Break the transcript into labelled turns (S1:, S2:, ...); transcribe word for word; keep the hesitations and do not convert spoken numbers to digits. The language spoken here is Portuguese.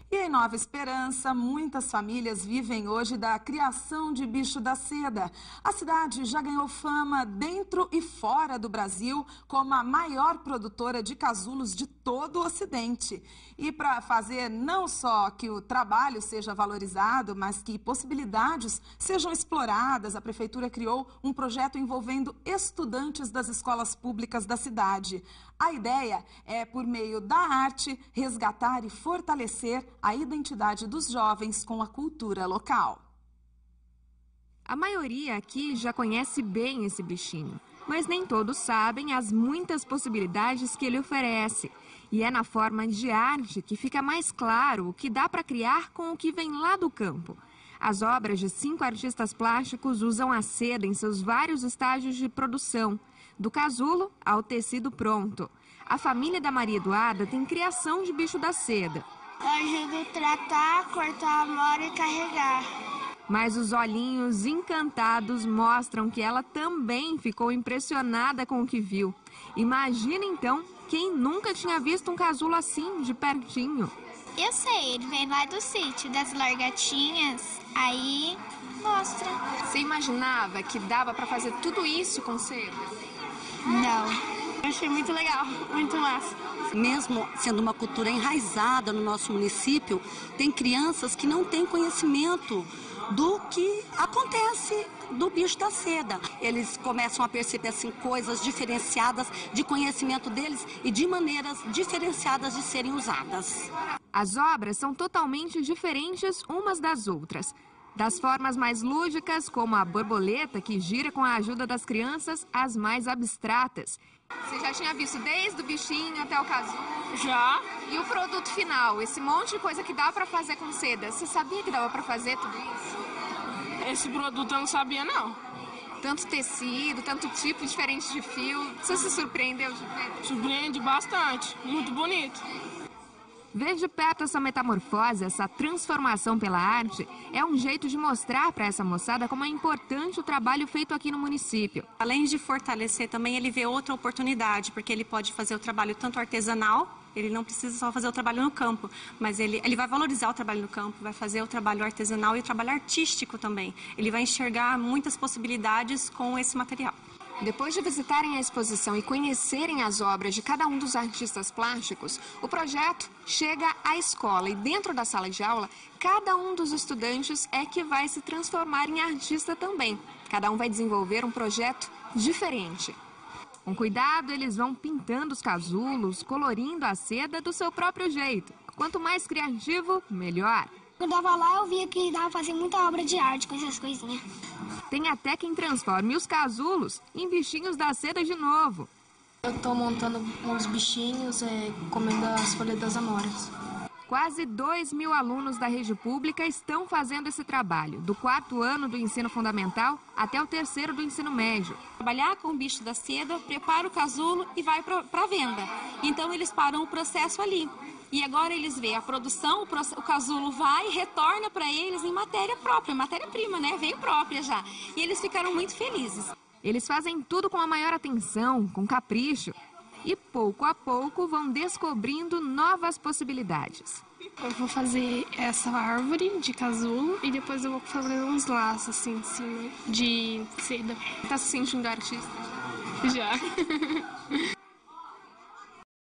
S1: E em Nova Esperança, muitas famílias vivem hoje da criação de bicho da seda. A cidade já ganhou fama dentro e fora do Brasil como a maior produtora de casulos de todo o Ocidente. E para fazer não só que o trabalho seja valorizado, mas que possibilidades sejam exploradas, a Prefeitura criou um projeto envolvendo estudantes das escolas públicas da cidade. A ideia é, por meio da arte, resgatar e fortalecer a identidade dos jovens com a cultura local.
S2: A maioria aqui já conhece bem esse bichinho, mas nem todos sabem as muitas possibilidades que ele oferece. E é na forma de arte que fica mais claro o que dá para criar com o que vem lá do campo. As obras de cinco artistas plásticos usam a seda em seus vários estágios de produção, do casulo ao tecido pronto. A família da Maria Eduarda tem criação de bicho da seda.
S3: Eu ajudo a tratar, cortar a mora e carregar.
S2: Mas os olhinhos encantados mostram que ela também ficou impressionada com o que viu. Imagina então quem nunca tinha visto um casulo assim, de pertinho.
S3: Eu sei, ele vem lá do sítio, das largatinhas, aí mostra.
S2: Você imaginava que dava para fazer tudo isso com seda?
S3: Não.
S4: Eu achei muito legal, muito massa.
S5: Mesmo sendo uma cultura enraizada no nosso município, tem crianças que não têm conhecimento do que acontece do bicho da seda. Eles começam a perceber assim, coisas diferenciadas de conhecimento deles e de maneiras diferenciadas de serem usadas.
S2: As obras são totalmente diferentes umas das outras. Das formas mais lúdicas, como a borboleta, que gira com a ajuda das crianças, às mais abstratas. Você já tinha visto desde o bichinho até o casulo?
S4: Já.
S2: E o produto final, esse monte de coisa que dá para fazer com seda, você sabia que dava para fazer tudo isso?
S4: Esse produto eu não sabia, não.
S2: Tanto tecido, tanto tipo diferente de fio. Você se surpreendeu de ver?
S4: Surpreende bastante. Muito bonito.
S2: Ver de perto essa metamorfose, essa transformação pela arte, é um jeito de mostrar para essa moçada como é importante o trabalho feito aqui no município.
S5: Além de fortalecer, também ele vê outra oportunidade, porque ele pode fazer o trabalho tanto artesanal, ele não precisa só fazer o trabalho no campo, mas ele, ele vai valorizar o trabalho no campo, vai fazer o trabalho artesanal e o trabalho artístico também. Ele vai enxergar muitas possibilidades com esse material.
S2: Depois de visitarem a exposição e conhecerem as obras de cada um dos artistas plásticos, o projeto chega à escola e dentro da sala de aula, cada um dos estudantes é que vai se transformar em artista também. Cada um vai desenvolver um projeto diferente. Com cuidado, eles vão pintando os casulos, colorindo a seda do seu próprio jeito. Quanto mais criativo, melhor.
S3: Quando eu tava lá, eu via que dava pra fazer muita obra de arte com essas coisinhas.
S2: Tem até quem transforme os casulos em bichinhos da seda de novo.
S6: Eu tô montando uns bichinhos, é, comendo as folhas das amoras.
S2: Quase dois mil alunos da rede pública estão fazendo esse trabalho, do quarto ano do ensino fundamental até o terceiro do ensino médio.
S7: Trabalhar com o bicho da seda, prepara o casulo e vai para venda. Então eles param o processo ali. E agora eles veem a produção, o casulo vai e retorna para eles em matéria própria, matéria-prima, né? Veio própria já. E eles ficaram muito felizes.
S2: Eles fazem tudo com a maior atenção, com capricho. E pouco a pouco vão descobrindo novas possibilidades.
S4: Eu vou fazer essa árvore de casulo e depois eu vou fazer uns laços assim em cima de seda.
S2: Tá se sentindo artista?
S4: Já.